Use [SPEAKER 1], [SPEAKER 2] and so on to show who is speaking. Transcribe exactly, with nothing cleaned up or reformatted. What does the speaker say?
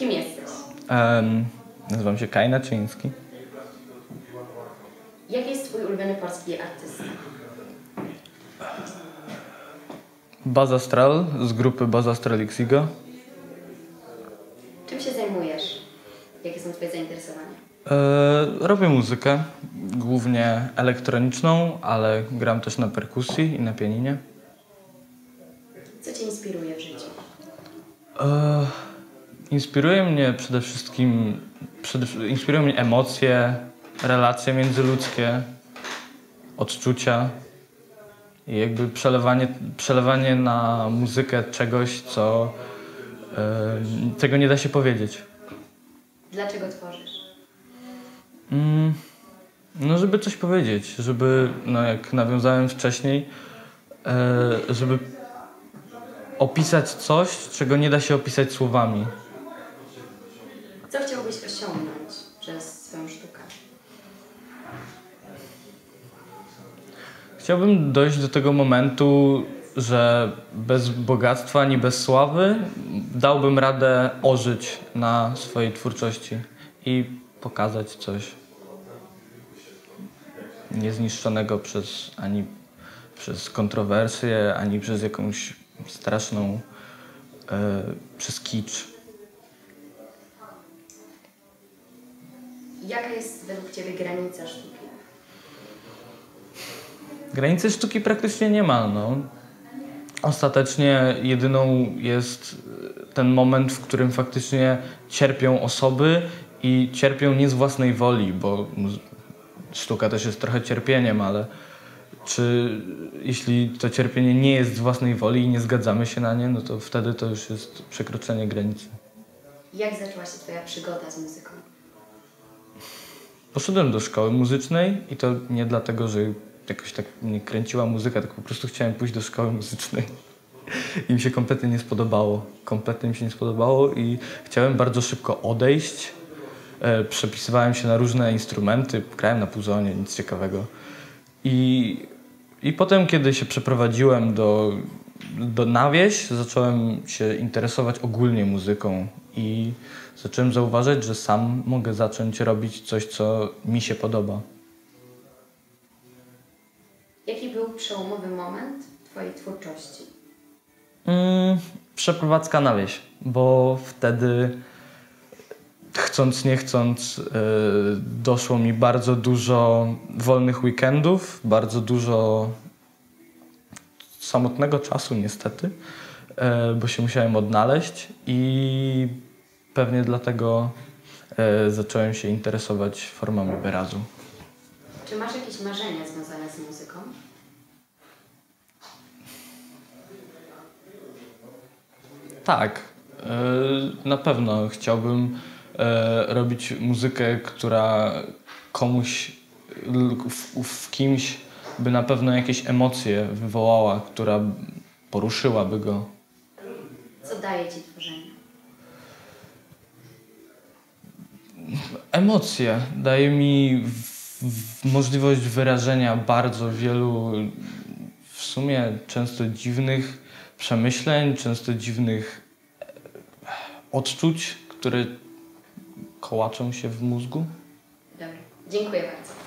[SPEAKER 1] Kim jesteś?
[SPEAKER 2] Um, nazywam się Kaj Naczyński.
[SPEAKER 1] Jaki jest twój ulubiony polski artysta?
[SPEAKER 2] Baz Astral z grupy Baz Astral Ixigo.
[SPEAKER 1] Czym się zajmujesz? Jakie są twoje zainteresowania?
[SPEAKER 2] E, robię muzykę, głównie elektroniczną, ale gram też na perkusji i na pianinie.
[SPEAKER 1] Co cię inspiruje w życiu?
[SPEAKER 2] E, inspiruje mnie przede wszystkim, przede, inspirują mnie emocje, relacje międzyludzkie, odczucia i jakby przelewanie, przelewanie na muzykę czegoś, co e, czego nie da się powiedzieć.
[SPEAKER 1] Dlaczego tworzysz?
[SPEAKER 2] Mm, no, żeby coś powiedzieć, żeby, no jak nawiązałem wcześniej, e, żeby opisać coś, czego nie da się opisać słowami.
[SPEAKER 1] Co chciałbyś osiągnąć przez swoją sztukę?
[SPEAKER 2] Chciałbym dojść do tego momentu, że bez bogactwa ani bez sławy dałbym radę ożyć na swojej twórczości i pokazać coś niezniszczonego przez ani przez kontrowersje, ani przez jakąś straszną, e, przez kicz.
[SPEAKER 1] Jaka jest według ciebie granica sztuki?
[SPEAKER 2] Granicy sztuki praktycznie nie ma. No. Ostatecznie jedyną jest ten moment, w którym faktycznie cierpią osoby i cierpią nie z własnej woli, bo sztuka też jest trochę cierpieniem, ale czy jeśli to cierpienie nie jest z własnej woli i nie zgadzamy się na nie, no to wtedy to już jest przekroczenie granicy.
[SPEAKER 1] Jak zaczęła się twoja przygoda z muzyką?
[SPEAKER 2] Poszedłem do szkoły muzycznej i to nie dlatego, że jakoś tak mnie kręciła muzyka, tylko po prostu chciałem pójść do szkoły muzycznej. I mi się kompletnie nie spodobało. Kompletnie mi się nie spodobało i chciałem bardzo szybko odejść. E, przepisywałem się na różne instrumenty, grałem na puzonie, nic ciekawego. I, i potem, kiedy się przeprowadziłem do, do na wieś, zacząłem się interesować ogólnie muzyką i zacząłem zauważać, że sam mogę zacząć robić coś, co mi się podoba.
[SPEAKER 1] Jaki był przełomowy moment twojej twórczości?
[SPEAKER 2] Mm, przeprowadzka na wieś, bo wtedy chcąc nie chcąc yy, doszło mi bardzo dużo wolnych weekendów, bardzo dużo samotnego czasu niestety, yy, bo się musiałem odnaleźć i pewnie dlatego yy, zacząłem się interesować formami wyrazu.
[SPEAKER 1] Czy masz jakieś marzenia związane z muzyką?
[SPEAKER 2] Tak, yy, na pewno chciałbym yy, robić muzykę, która komuś, w, w kimś by na pewno jakieś emocje wywołała, która poruszyłaby go.
[SPEAKER 1] Co daje ci tworzenie?
[SPEAKER 2] Emocje. Daje mi w, w możliwość wyrażenia bardzo wielu, w sumie często dziwnych przemyśleń, często dziwnych odczuć, które kołaczą się w mózgu.
[SPEAKER 1] Dobra, dziękuję bardzo.